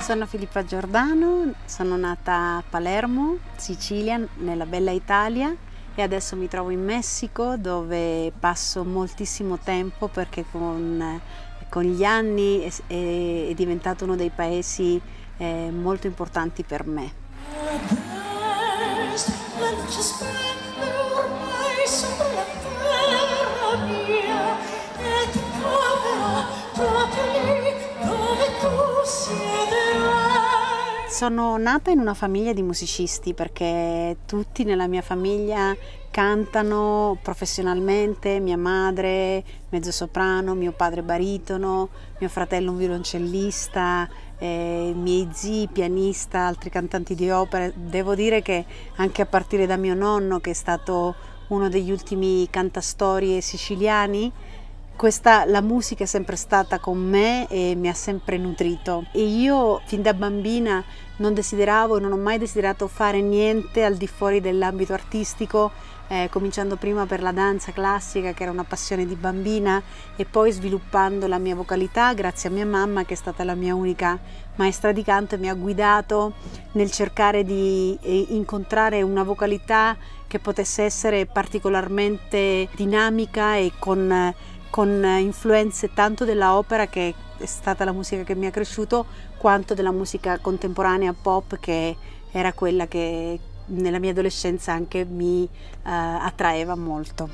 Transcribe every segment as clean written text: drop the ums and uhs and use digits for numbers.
Sono Filippa Giordano, sono nata a Palermo, Sicilia, nella bella Italia, e adesso mi trovo in Messico, dove passo moltissimo tempo perché con gli anni è diventato uno dei paesi molto importanti per me. Sono nata in una famiglia di musicisti perché tutti nella mia famiglia cantano professionalmente, mia madre mezzosoprano, mio padre baritono, mio fratello un violoncellista, miei zii pianista, altri cantanti di opera. Devo dire che anche a partire da mio nonno, che è stato uno degli ultimi cantastorie siciliani, la musica è sempre stata con me e mi ha sempre nutrito, e io fin da bambina non ho mai desiderato fare niente al di fuori dell'ambito artistico, cominciando prima per la danza classica, che era una passione di bambina, e poi sviluppando la mia vocalità grazie a mia mamma, che è stata la mia unica maestra di canto e mi ha guidato nel cercare di incontrare una vocalità che potesse essere particolarmente dinamica e con influenze tanto della opera, che è stata la musica che mi ha cresciuto, quanto della musica contemporanea pop, che era quella che nella mia adolescenza anche mi attraeva molto.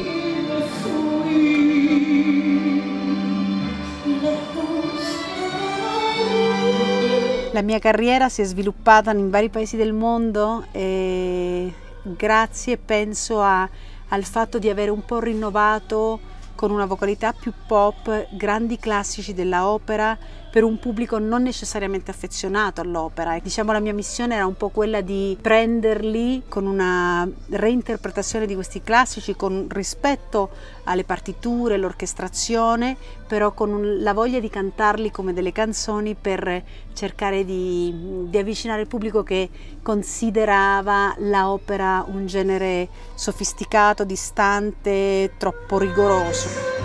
La mia carriera si è sviluppata in vari paesi del mondo grazie, penso, al fatto di avere un po' rinnovato con una vocalità più pop grandi classici della opera per un pubblico non necessariamente affezionato all'opera. Diciamo, la mia missione era un po' quella di prenderli con una reinterpretazione di questi classici, con rispetto alle partiture, l'orchestrazione, però con la voglia di cantarli come delle canzoni, per cercare di avvicinare il pubblico che considerava l'opera un genere sofisticato, distante, troppo rigoroso.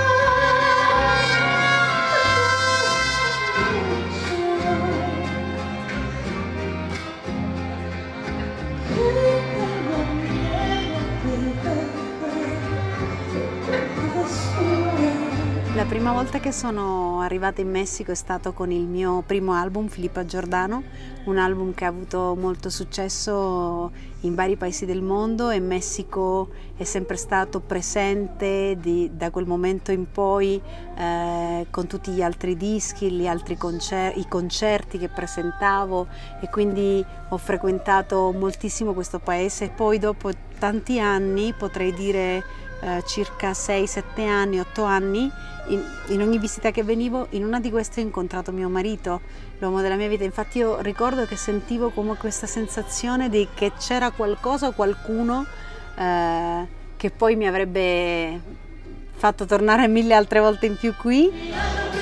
La prima volta che sono arrivata in Messico è stato con il mio primo album, Filippa Giordano, un album che ha avuto molto successo in vari paesi del mondo, e Messico è sempre stato presente da quel momento in poi, con tutti gli altri dischi, i concerti che presentavo, e quindi ho frequentato moltissimo questo paese. E poi dopo tanti anni, potrei dire circa 6-7 anni, 8 anni, in ogni visita che venivo, in una di queste ho incontrato mio marito, l'uomo della mia vita. Infatti io ricordo che sentivo come questa sensazione di che c'era qualcosa o qualcuno che poi mi avrebbe fatto tornare 1000 altre volte in più qui.